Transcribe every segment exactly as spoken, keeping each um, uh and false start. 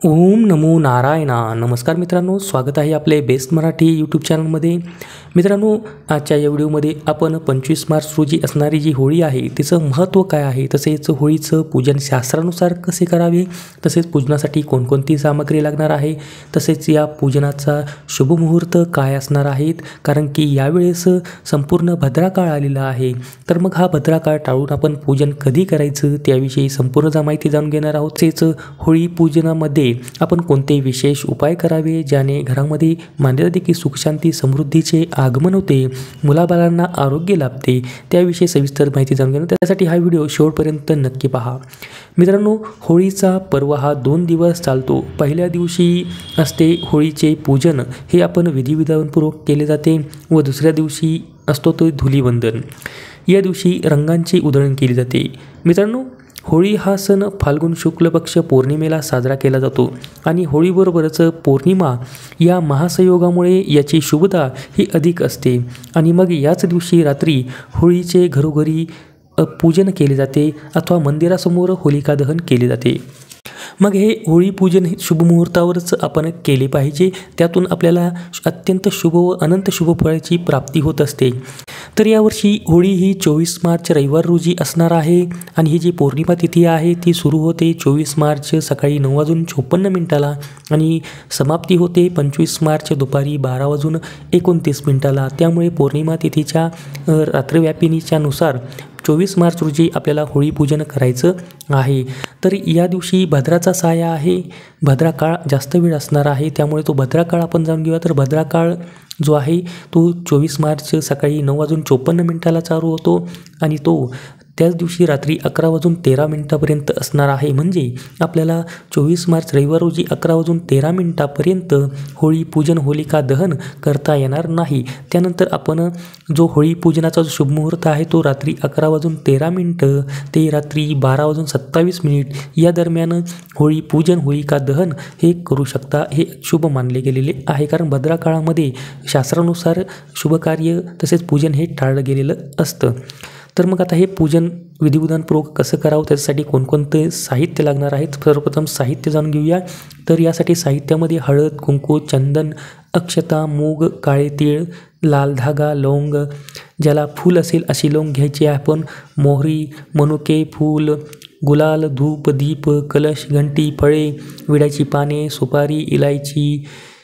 ओम नमो नारायणा. नमस्कार मित्रांनो, स्वागत आहे आपले बेस्ट मराठी यूट्यूब चॅनलमध्ये. मित्रांनो, आजच्या या व्हिडिओमध्ये आपण पंचवीस मार्च रोजी असणारी जी होळी आहे तिचं महत्त्व काय आहे, तसेच होळीचं पूजन शास्त्रानुसार कसे करावे, तसेच पूजनासाठी कोणकोणती सामग्री लागणार आहे, तसेच या पूजनाचा शुभमुहूर्त काय असणार आहेत, कारण की यावेळेस संपूर्ण भद्रा काळ आलेला आहे. तर मग हा भद्रा काळ टाळून आपण पूजन कधी करायचं त्याविषयी संपूर्ण माहिती जाणून घेणार आहोत. तसेच होळी पूजनामध्ये आपण कोणते विशेष उपाय करावे ज्याने घरामध्ये मानले जाते की सुखशांती समृद्धीचे आगमन होते, मुलाबाळांना आरोग्य लाभते, त्याविषयी सविस्तर माहिती जाणून घेणं. त्यासाठी हा व्हिडिओ शेवटपर्यंत नक्की पहा. मित्रांनो, होळीचा पर्व हा दोन दिवस चालतो. पहिल्या दिवशी असते होळीचे पूजन, हे आपण विधिविधानपूर्वक केले जाते, व दुसऱ्या दिवशी असतो तो धुलीवंदन. या दिवशी रंगांची उधळण केली जाते. मित्रांनो, होळी हा सण फाल्गुन शुक्ल पक्ष पौर्णिमेला साजरा केला जातो आणि होळीबरोबरच पौर्णिमा या महासंयोगामुळे याची शुभता ही अधिक असते. आणि मग याच दिवशी रात्री होळीचे घरोघरी पूजन केले जाते अथवा मंदिरासमोर होलिका दहन केले जाते. मग हे होळी पूजन शुभमुहूर्तावरच आपण केले पाहिजे, त्यातून आपल्याला अत्यंत शुभ व अनंत शुभफळाची प्राप्ती होत असते. तर यावर्षी होळी ही चोवीस मार्च रविवार रोजी असणार आहे आणि ही जी पौर्णिमा तिथी आहे ती सुरू होते चोवीस मार्च सकाळी नऊ वाजून चोपन्न मिनिटाला आणि समाप्ती होते पंचवीस मार्च दुपारी बारा वाजून एकोणतीस मिनिटाला. त्यामुळे पौर्णिमा तिथीच्या रात्रव्यापिनीच्या नुसार चोवीस मार्च रोजी आपल्याला होळी पूजन करायचं आहे. तर या दिवशी भद्राचा साया आहे, भद्रा काळ जास्त वेळ असणार आहे, त्यामुळे तो भद्रा काळ आपण जाणून घेऊया. तर भद्रा काळ जो आहे तो चोवीस मार्च सकाळी नऊ वाजून चोपन्न मिनिटाला चालू होतो आणि तो त्याच दिवशी रात्री अकरा वाजून तेरा मिनिटापर्यंत असणार आहे. म्हणजे आपल्याला चोवीस मार्च रविवार रोजी अकरा वाजून तेरा मिनिटापर्यंत होळी पूजन होलिका दहन करता येणार नाही. त्यानंतर आपण जो होळी पूजनाचा जो शुभमुहूर्त आहे तो रात्री अकरा वाजून तेरा मिनिटं ते रात्री बारा वाजून सत्तावीस मिनिट या दरम्यान होळी पूजन होलिका दहन हे करू शकता. हे शुभ मानले गेलेले आहे, कारण भद्रा काळामध्ये शास्त्रानुसार शुभकार्य तसेच पूजन हे टाळलं गेलेलं असतं. तर मग आता हे पूजन विधिविधानपूर्वक कसं करावं, त्याच्यासाठी कोणकोणते साहित्य लागणार आहेत, सर्वप्रथम साहित्य जाणून घेऊया. तर यासाठी साहित्यामध्ये हळद, कुंकू, चंदन, अक्षता, मूग, काळे तीळ, लाल धागा, लवंग, ज्याला फूल असेल अशी लवंग घ्यायची आहे आपण, मोहरी, मनुके, फूल, गुलाल, धूप, दीप, कलश, घंटी, फळे, विड्याची पाने, सुपारी, इलायची,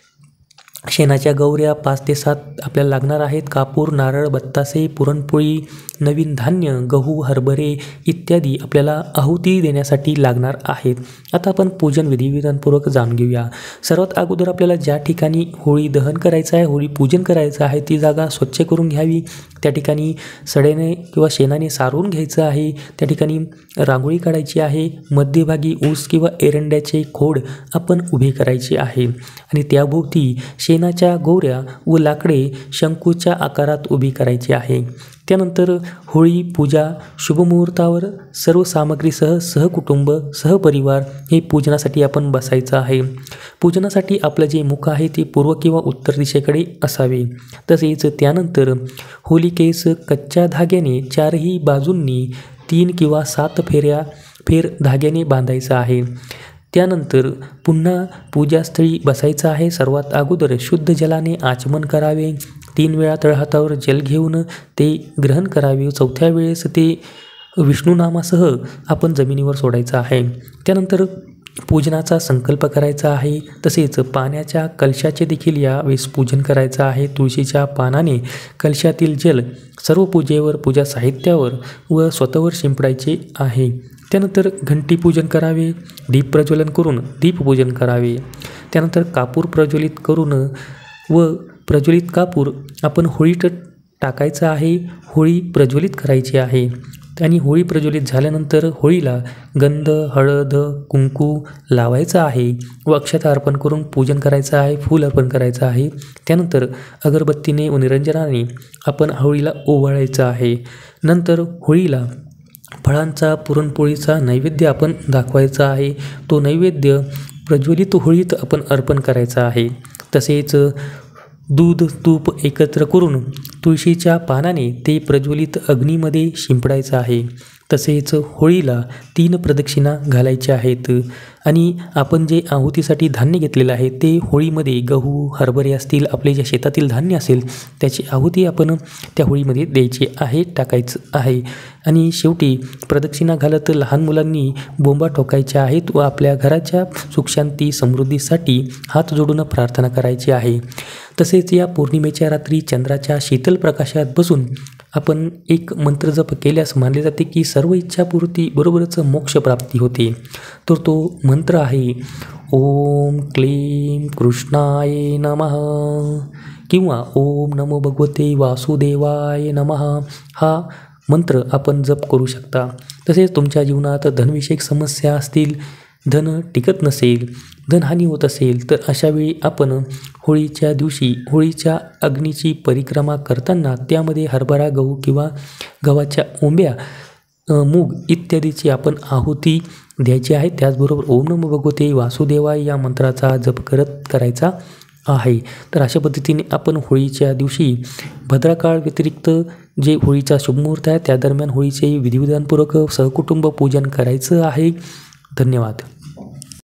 शेणाच्या गौऱ्या पाच ते सात आपल्याला लागणार आहेत, कापूर, नारळ, बत्तासे, पुरणपोळी, नवीन धान्य, गहू, हरभरे इत्यादी आपल्याला आहुती देण्यासाठी लागणार आहेत. आता आपण पूजन विधिविधानपूर्वक जाणून घेऊया. सर्वात अगोदर आपल्याला ज्या ठिकाणी होळी दहन करायचं आहे, होळी पूजन करायचं आहे, ती जागा स्वच्छ करून घ्यावी. त्या ठिकाणी सडेने किंवा शेणाने सारवून घ्यायचं आहे. त्या ठिकाणी रांगोळी काढायची आहे. मध्यभागी ऊस किंवा एरंड्याचे खोड आपण उभे करायचे आहे आणि त्याभोवती शेणाच्या गोऱ्या व लाकडे शंकूच्या आकारात उभी करायची आहे. त्यानंतर होळी पूजा शुभमुहूर्तावर सर्व सामग्रीसह सहकुटुंब सहपरिवार हे पूजनासाठी आपण बसायचं आहे. पूजनासाठी आपलं जे मुख आहे ते पूर्व किंवा उत्तर दिशेकडे असावे. तसेच त्यानंतर होलिकेस कच्च्या धाग्याने चारही बाजूंनी तीन किंवा सात फेऱ्या फेर धाग्याने बांधायचं आहे. त्यानंतर पुन्हा पूजास्थळी बसायचं आहे. सर्वात अगोदर शुद्ध जलाने आचमन करावे. तीन वेळा तळहातावर जल घेऊन ते ग्रहण करावे. चौथ्या वेळेस ते विष्णुनामासह आपण जमिनीवर सोडायचं आहे. त्यानंतर पूजनाचा संकल्प करायचा आहे. तसेच पाण्याच्या कलशाचे देखील यावेळेस पूजन करायचं आहे. तुळशीच्या पानाने कलशातील जल सर्व पूजेवर, पूजा साहित्यावर व स्वतःवर शिंपडायचे आहे. त्यानंतर घंटी पूजन करावे. दीप प्रज्वलन करून दीपपूजन करावे. त्यानंतर कापूर प्रज्वलित करून व प्रज्वलित कापूर आपण होळीत टाकायचं आहे. होळी प्रज्वलित करायची आहे आणि होळी प्रज्वलित झाल्यानंतर होळीला गंध, हळद, कुंकू लावायचं आहे व अक्षता अर्पण करून पूजन करायचं आहे, फूल अर्पण करायचं आहे. त्यानंतर अगरबत्तीने व निरंजनाने आपण होळीला ओवाळायचं आहे. नंतर होळीला फळांचा पुरणपोळीचा नैवेद्य आपण दाखवायचा आहे. तो नैवेद्य प्रज्वलित होळीत आपण अर्पण करायचा आहे. तसेच दूध तूप एकत्र करून तुळशीच्या पानाने ते प्रज्वलित अग्नीमध्ये शिंपडायचं आहे. तसेच होळीला तीन प्रदक्षिणा घालायच्या आहेत आणि आपण जे आहुतीसाठी धान्य घेतलेलं आहे ते होळीमध्ये गहू हरभरे असतील, आपले जे शेतातील धान्य असेल त्याची आहुती आपण त्या होळीमध्ये द्यायची आहे, टाकायचं आहे. आणि शेवटी प्रदक्षिणा घालत लहान मुलांनी बोंबा ठोकायच्या आहेत व आपल्या घराच्या सुखशांती समृद्धीसाठी हात जोडून प्रार्थना करायची आहे. तसेच या पौर्णिमेच्या रात्री चंद्राच्या शीतल प्रकाशात बसून आपण एक मंत्र जप केल्यास मानले जाते की सर्व इच्छापूर्ती बरोबरच मोक्षप्राप्ती होते. तर तो मंत्र आहे ओम क्लीं कृष्णाय नमः किंवा ओम नमो भगवते वासुदेवाय नमः हा मंत्र आपण जप करू शकता. तसेच तुमच्या जीवनात धनविषयक समस्या असतील, धन टिकत नसेल, धनहानी होत असेल तर अशावेळी आपण होळीच्या दिवशी होळीच्या अग्नीची परिक्रमा करताना त्यामध्ये हरभरा गहू किंवा गव्हाच्या ओंब्या, मूग इत्यादीची आपण आहुती द्यायची आहे. त्याचबरोबर ओम नमो भगवते वासुदेवाय या मंत्राचा जप करत करायचा आहे. तर अशा पद्धतीने आपण होळीच्या दिवशी भद्राकाळ व्यतिरिक्त जे होळीचा शुभमुहूर्त आहे त्या दरम्यान होळीचे विधिविधानपूर्वक सहकुटुंब पूजन करायचं आहे. धन्यवाद.